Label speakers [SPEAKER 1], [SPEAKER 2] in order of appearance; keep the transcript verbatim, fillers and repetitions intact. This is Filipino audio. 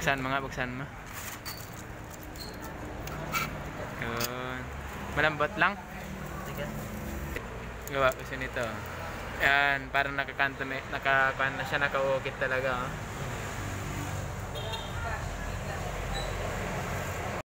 [SPEAKER 1] Buksan mo nga, buksan mo. Yun. Malambot lang. Gawa ko siya nito. Yan, parang nakakanto, nakakuan na siya, nakaukit talaga. Oh.